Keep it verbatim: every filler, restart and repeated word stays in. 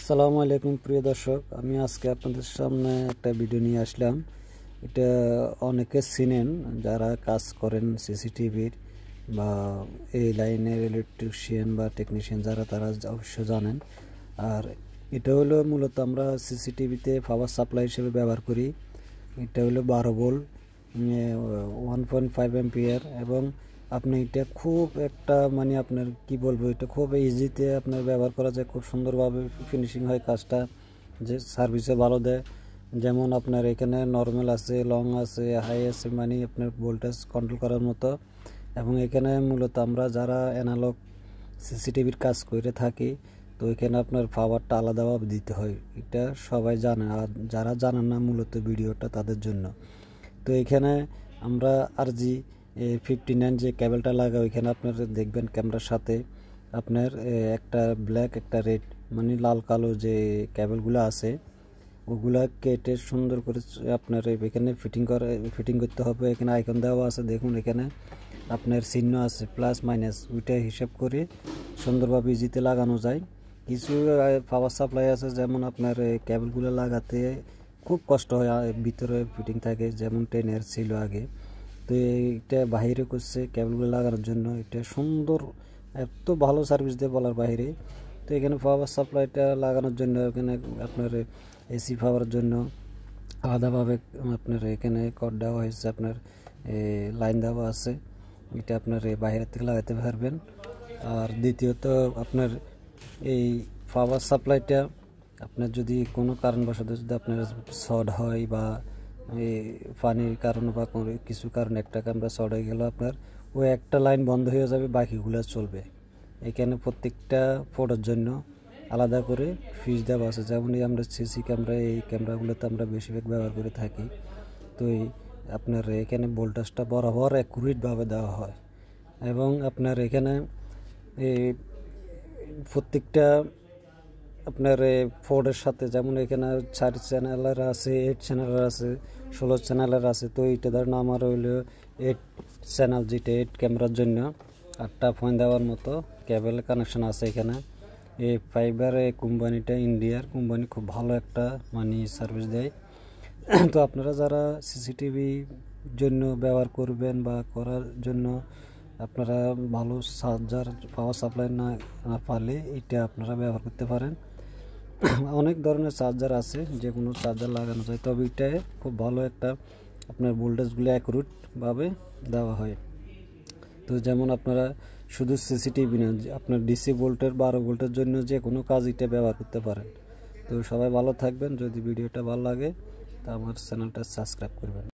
আসসালামু আলাইকুম প্রিয় দর্শক, আমি আজকে আপনাদের সামনে একটা ভিডিও নিয়ে আসলাম। এটা অনেকে চিনেন যারা কাজ করেন সিসিটিভির বা এই লাইনের ইলেকট্রিশিয়ান বা টেকনিশিয়ান যারা, তারা অবশ্য জানেন। আর এটা হলো মূলত আমরা সিসিটিভিতে পাওয়ার সাপ্লাই হিসেবে ব্যবহার করি। এটা হলো বারো volt one point five ampere এবং আপনি এটা খুব একটা মানে আপনার কি বলবো, এটা খুব ইজিতে আপনার ব্যবহার করা যায়, খুব সুন্দরভাবে ফিনিশিং হয় কাজটা, যে সার্ভিসে ভালো দেয়। যেমন আপনার এখানে নর্মাল আছে, লং আছে, হাই আছে, মানে আপনার ভোল্টেজ কন্ট্রোল করার মতো। এবং এখানে মূলত আমরা যারা অ্যানালগ সিসিটিভির কাজ করে থাকি, তো এখানে আপনার পাওয়ারটা আলাদাভাবে দিতে হয়, এটা সবাই জানে। আর যারা জানেন না মূলত ভিডিওটা তাদের জন্য। তো এখানে আমরা আর জি ফিফটি নাইন যে কেবলটা লাগা, ওইখানে আপনার দেখবেন ক্যামেরার সাথে আপনার একটা ব্ল্যাক একটা রেড মানে লাল কালো যে কেবলগুলো আছে, ওগুলা কেটে সুন্দর করে আপনার এখানে ফিটিং করে ফিটিং করতে হবে। এখানে আইকন দেওয়া আছে, দেখুন এখানে আপনার চিহ্ন আছে প্লাস মাইনাস, ওইটা হিসাব করে সুন্দরভাবে ইজিতে লাগানো যায়। কিছু পাওয়ার সাপ্লাই আছে যেমন আপনার কেবলগুলো লাগাতে খুব কষ্ট হয়, ভিতরে ফিটিং থাকে, যেমন টেনের ছিল আগে। তো এইটা বাহিরে করছে কেবলগুলো লাগানোর জন্য, এটা সুন্দর এত ভালো সার্ভিস দিয়ে বলার বাইরে। তো এখানে পাওয়ার সাপ্লাইটা লাগানোর জন্য এখানে আপনার এসি পাওয়ার জন্য আলাদাভাবে আপনার এখানে কট দেওয়া হয়েছে, আপনার লাইন দেওয়া আছে, এটা আপনার বাইরের থেকে লাগাতে পারবেন। আর দ্বিতীয়ত আপনার এই পাওয়ার সাপ্লাইটা আপনার যদি কোনো কারণবশত যদি আপনার শর্ট হয় বা এই পানির কারণে বা কোনো কিছু কারণে একটা ক্যামেরা শর্ট হয়ে গেল, আপনার ওই একটা লাইন বন্ধ হয়ে যাবে, বাকিগুলো চলবে। এখানে প্রত্যেকটা ফটোর জন্য আলাদা করে ফিউজ দেওয়া আছে। যেমন আমরা সিসি ক্যামেরা, এই ক্যামেরাগুলোতে আমরা বেশিরভাগ ব্যবহার করে থাকি। তো এই আপনার এখানে ভোল্টেজটা বরাবর অ্যাকুরেটভাবে দেওয়া হয়। এবং আপনার এখানে এই প্রত্যেকটা আপনার ফোর্ডের সাথে, যেমন এখানে চার চ্যানেলের আছে, এইট চ্যানেলের আছে, ষোলো চ্যানেলের আছে। তো এইটা ধরেন আমার হইলো এইট চ্যানেল, যেটা এইট ক্যামেরার জন্য আটটা পয়েন্ট দেওয়ার মতো কেবল কানেকশন আছে এখানে। এই ফাইবার এই কোম্পানিটা ইন্ডিয়ার কোম্পানি, খুব ভালো একটা মানে সার্ভিস দেয়। তো আপনারা যারা সিসিটিভি জন্য ব্যবহার করবেন বা করার জন্য আপনারা ভালো চার্জার পাওয়ার সাপ্লাই না না পারলে এটা আপনারা ব্যবহার করতে পারেন। অনেক ধরনের চার্জার আছে, যে কোনো চার্জার লাগানো যায়, তবে এটাই খুব ভালো একটা আপনার ভোল্টেজগুলো অ্যাকুরেটভাবে দেওয়া হয়। তো যেমন আপনারা শুধু সিসিটিভি না, আপনার ডিসি ভোল্টের বারো ভোল্টের জন্য যে কোনো কাজ এটা ব্যবহার করতে পারেন। তো সবাই ভালো থাকবেন। যদি ভিডিওটা ভালো লাগে তা আমার চ্যানেলটা সাবস্ক্রাইব করবেন।